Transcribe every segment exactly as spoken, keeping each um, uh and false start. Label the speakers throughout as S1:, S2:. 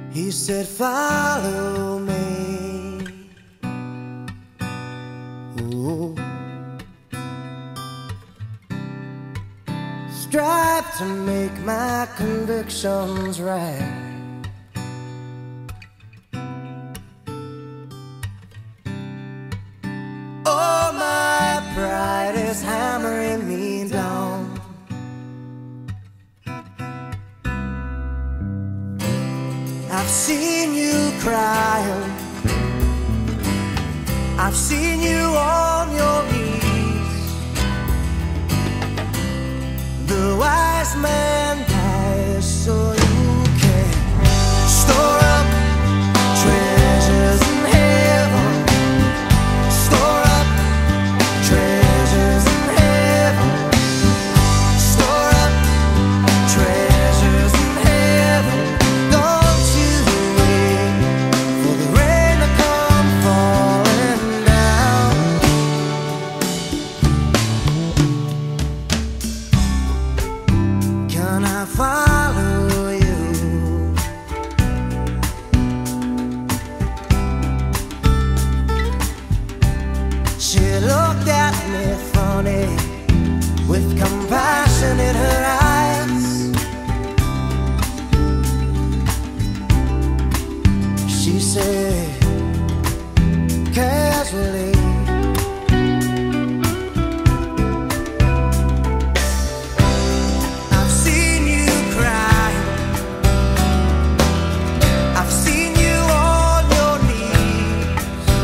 S1: He said, follow me. Ooh. Strive to make my convictions right. Oh, my pride is hammering me down. I've seen you crying, I've seen you on your knees. The wise man dies so you can store up treasures in heaven. Store up treasures in heaven. Store up treasures in heaven. Don't you wait for the rain to come falling down. Can I follow you? She looked at me funny, with compassion in her eyes. She said casually, I've seen you cry, I've seen you on your knees.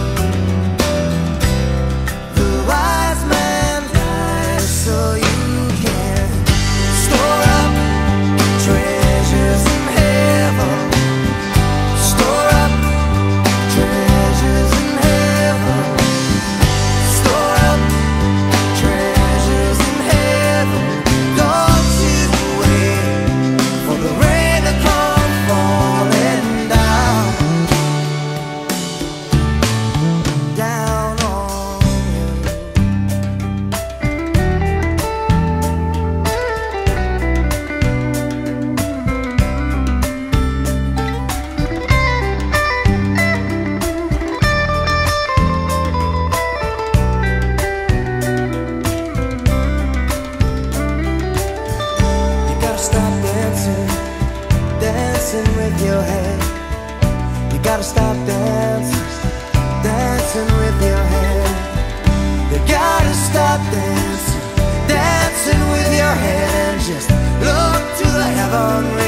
S1: The wise man dies so you can store up treasures in heaven. Store up treasures in heaven. Store up treasures in heaven. Don't you wait for the rain to come falling down, down on you. You gotta stop dancing, dancing with your head. You gotta stop dancing, dancing with your head. You gotta stop dancing, dancing with your head, and just look to the heavenly